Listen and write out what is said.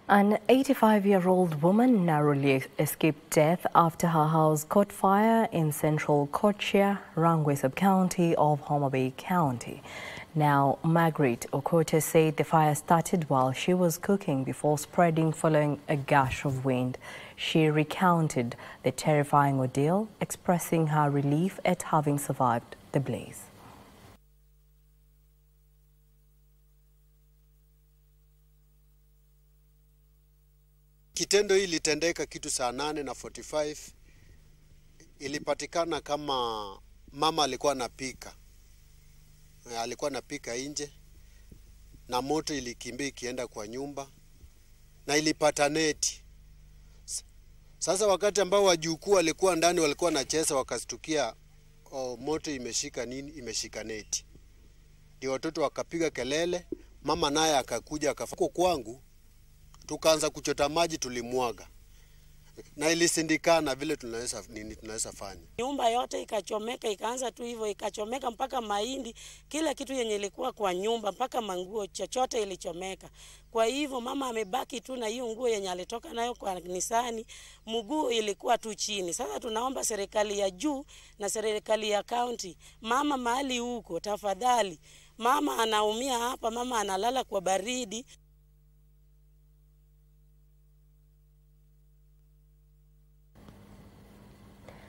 An 85-year-old woman narrowly escaped death after her house caught fire in Central Kochia, Rangwe sub-county of Homa Bay County. Now, Margaret Okota said the fire started while she was cooking before spreading following a gush of wind. She recounted the terrifying ordeal, expressing her relief at having survived the blaze. Kitendo hili litendeka kitu saa 8:45. Ilipatikana kama mama alikuwa anapika nje na moto ilikimbia ikienda kwa nyumba na ilipata neti. Sasa wakati ambao wajukuu walikuwa ndani walikuwa wanacheza wakastukia moto imeshika neti. Ndio watoto wakapiga kelele, mama naye akakuja akafuko kwangu. Tukaanza kuchota maji tulimwaga. Na ilisindikana vile tunaweza fanya. Nyumba yote ikachomeka, ikaanza tu hivyo ikachomeka mpaka mahindi, kila kitu yenye ilikuwa kwa nyumba mpaka manguo chochote ilichomeka. Kwa hivyo mama amebaki tu na hiyo nguo yenye alitoka nayo kwa kanisani, mguu ilikuwa tu chini. Sasa tunaomba serikali ya juu na serikali ya county, mama mahali huko tafadhali. Mama anaumia hapa, mama analala kwa baridi.